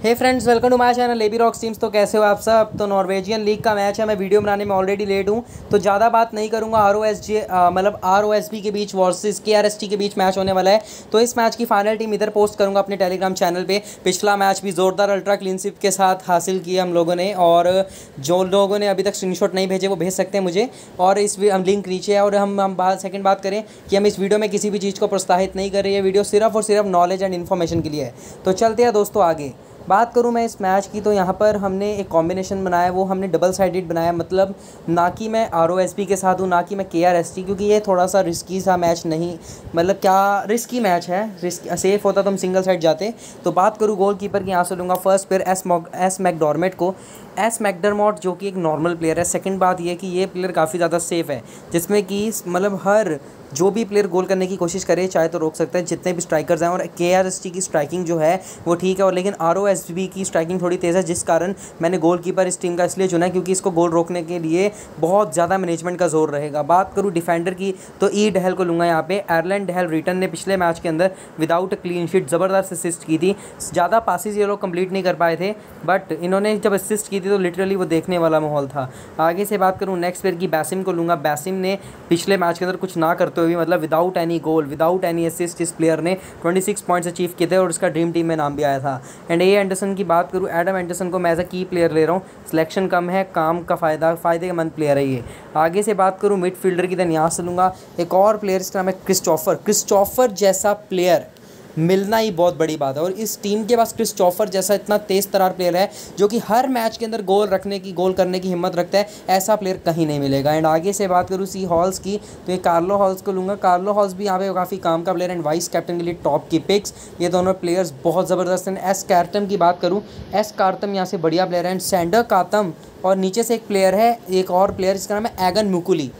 Hey friends, welcome to my channel ABROCKZZ teams. तो कैसे हो आप सब। तो नॉर्वेजियन लीग का मैच है। मैं वीडियो बनाने में ऑलरेडी लेट हूँ, तो ज़्यादा बात नहीं करूँगा। ROSB के बीच वर्सेस KRST के बीच मैच होने वाला है। तो इस मैच की फाइनल टीम इधर पोस्ट करूँगा अपने टेलीग्राम चैनल पे। पिछला मैच भी ज़ोरदार अल्ट्रा क्लीनशिप के साथ हासिल किया हम लोगों ने, और जो लोगों ने अभी तक स्क्रीनशॉट नहीं भेजे वो भेज सकते हैं मुझे, और इस लिंक नीचे है। और हम सेकंड बात करें कि हम इस वीडियो में किसी भी चीज़ को प्रोत्साहित नहीं कर रहे हैं। ये वीडियो सिर्फ और सिर्फ नॉलेज एंड इन्फॉर्मेशन के लिए है। तो चलते हैं दोस्तों आगे। बात करूं मैं इस मैच की, तो यहाँ पर हमने एक कॉम्बिनेशन बनाया, वो हमने डबल साइडेड बनाया। मतलब ना कि मैं ROSB के साथ हूँ, ना कि मैं KRST, क्योंकि ये थोड़ा सा रिस्की सा मैच नहीं, मतलब क्या रिस्की मैच है। रिस्क सेफ होता तो हम सिंगल साइड जाते। तो बात करूँ गोलकीपर की, यहाँ से लूँगा फर्स्ट प्लेयर एस मैकडॉर्मेट को। एस मैकडरमॉट जो कि एक नॉर्मल प्लेयर है। सेकंड बात ये कि ये प्लेयर काफ़ी ज़्यादा सेफ है, जिसमें कि मतलब हर जो भी प्लेयर गोल करने की कोशिश करे चाहे तो रोक सकता है, जितने भी स्ट्राइकर्स हैं। और KRST की स्ट्राइकिंग जो है वो ठीक है, और लेकिन ROSB की स्ट्राइकिंग थोड़ी तेज़ है, जिस कारण मैंने गोलकीपर इस टीम का इसलिए चुना है क्योंकि इसको गोल रोकने के लिए बहुत ज़्यादा मैनेजमेंट का जोर रहेगा। बात करूँ डिफेंडर की, तो डहल को लूँगा यहाँ पे। एरलैंड डहल रिटर्न ने पिछले मैच के अंदर विदाउट क्लीन शीट ज़बरदस्त असिस्ट की थी। ज़्यादा पासिस ये लोग कंप्लीट नहीं कर पाए थे, बट इन्होंने जब असिस्ट की थी तो लिटरली वो देखने वाला माहौल था। आगे से बात करूँ नेक्स्ट प्लेयर की, बैसिम को लूँगा। बैसिम ने पिछले मैच के अंदर कुछ ना करते हुए, मतलब without any goal, without any assist, इस प्लेयर ने 26 पॉइंट्स अचीव किए थे और उसका ड्रीम टीम में नाम भी आया था। एंड एंडरसन की बात करूँ, एडम एंडरसन को मैं एज अ की प्लेयर ले रहा हूँ। सिलेक्शन कम है, काम का फ़ायदेमंद प्लेयर है ये। आगे से बात करूँ मिडफील्डर की, देन यहाँ से लूँगा एक और प्लेयर, इसका नाम है क्रिस्टोफर जैसा प्लेयर मिलना ही बहुत बड़ी बात है, और इस टीम के पास क्रिस्टोफर जैसा इतना तेज़ तरार प्लेयर है जो कि हर मैच के अंदर गोल करने की हिम्मत रखता है। ऐसा प्लेयर कहीं नहीं मिलेगा। एंड आगे से बात करूँ सी हॉल्स की, तो ये कार्लो हॉल्स को लूँगा। कार्लो हॉल्स भी यहाँ पे काफ़ी काम का प्लेयर एंड वाइस कैप्टन के लिए टॉप की पिक्स। ये दोनों प्लेयर्स बहुत ज़बरदस्त हैं। एस कार्तम की बात करूँ, एस कार्तम यहाँ से बढ़िया प्लेयर है। एंड सैंडर कातम, और नीचे से एक प्लेयर है, एक और प्लेयर जिसका नाम है एगन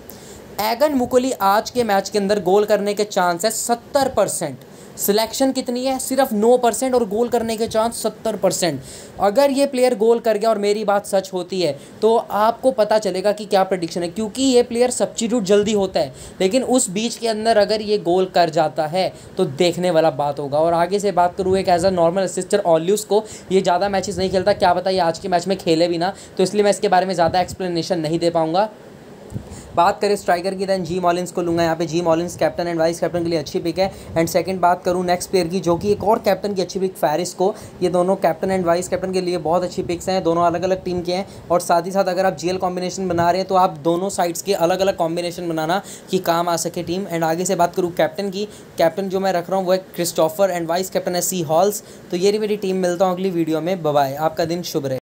मुकुली। आज के मैच के अंदर गोल करने के चांस है 70%। सिलेक्शन कितनी है? सिर्फ 9%, और गोल करने के चांस 70%। अगर ये प्लेयर गोल कर गया और मेरी बात सच होती है तो आपको पता चलेगा कि क्या प्रेडिक्शन है, क्योंकि ये प्लेयर सब्स्टिट्यूट जल्दी होता है, लेकिन उस बीच के अंदर अगर ये गोल कर जाता है तो देखने वाला बात होगा। और आगे से बात करूँ एक एज अ नॉर्मल असिस्टर ऑल्यूस को, ये ज़्यादा मैचेस नहीं खेलता, क्या पता ये आज के मैच में खेले भी ना, तो इसलिए मैं इसके बारे में ज़्यादा एक्सप्लेनेशन नहीं दे पाऊँगा। बात करें स्ट्राइकर की, देन जी मॉलिंस को लूँगा यहाँ पे। जी Mollins captain and vice captain के लिए अच्छी पिक है। एंड सेकंड बात करूँ नेक्स्ट प्लेयर की, जो कि एक और कैप्टन की अच्छी पिक, फैरिस को। ये दोनों कैप्टन एंड वाइस कैप्टन के लिए बहुत अच्छी पिक्स हैं, दोनों अलग अलग टीम के हैं। और साथ ही साथ अगर आप GL कॉम्बिनेशन बना रहे हैं तो आप दोनों साइड्स के अलग अलग कॉम्बिनेशन बनाना कि काम आ सके टीम। एंड आगे से बात करूँ कैप्टन की, कैप्टन जो मैं रख रहा हूँ वो है क्रिस्टोफर एंड वाइस कैप्टन है सी हॉल्स। तो ये मेरी टीम, मिलता हूँ अगली वीडियो में। बाय बाय, आपका दिन शुभ रहे।